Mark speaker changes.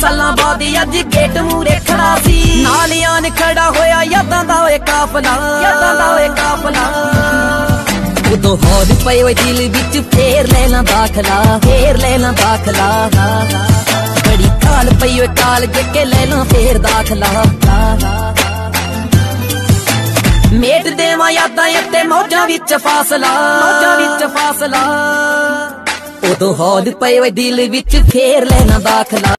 Speaker 1: सालां बाद अज गेट मूरे खड़ा सी, नाल आन खड़ा होया यादां दा ओए काफला, यादां दा ओए काफला। उदों हौल पए ओए दिल विच फेर लेना दाखला, फेर लेना दाखला। बड़ी काल पई ओए काल के लेना फेर दाखला। मेट देवां यादां ते मौजां विच फासला, मौजां विच फासला। उदों हौल पए ओए दिल विच फेर लेना दाखला।